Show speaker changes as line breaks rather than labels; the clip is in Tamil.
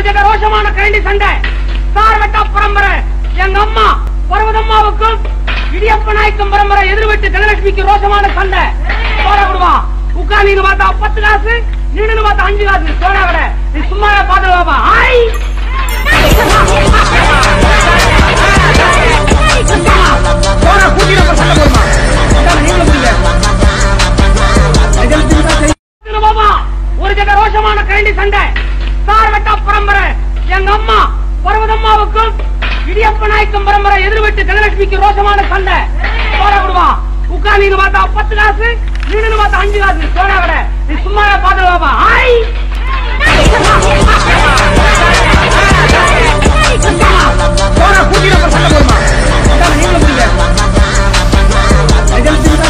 ஜக ரோஷமான கைண்டி சண்டை சார்வட்டா பரம்பரை எங்க அம்மா பர்வதம்மாவுக்கும் இடியப்ப நாய்க்கும் பரம்பரை எதிர்வெட்டு தனலட்சுமிக்கு ரோஷமான சண்டை போட விடுவா உட்காந்து பார்த்தா 10 காசு நீனு பார்த்தா 5 காசு சோடா கடை நீ சும்மா பாத்து பாப்பா ஆய் சோடா கூட்டிட்டு சண்டை போடுமா பாபா ஒரு ஜக ரோஷமான கைண்டி சண்டை சார்வட்டா பரம்பரை எங்க அம்மா பர்வதம்மாவுக்கும் இடியப்ப நாய்க்கும் பரம்பரை எதிர்வெட்டு தனலட்சுமிக்கு ரோஷமான சண்டை போட விடுவா உட்காந்து பார்த்தா 10 காசு நீனு பார்த்தா 5 காசு சோடா கடை நீ சும்மா பாத்து பாப்பா ஆய் சோடா கூட்டிட்டு சண்டை போடுமா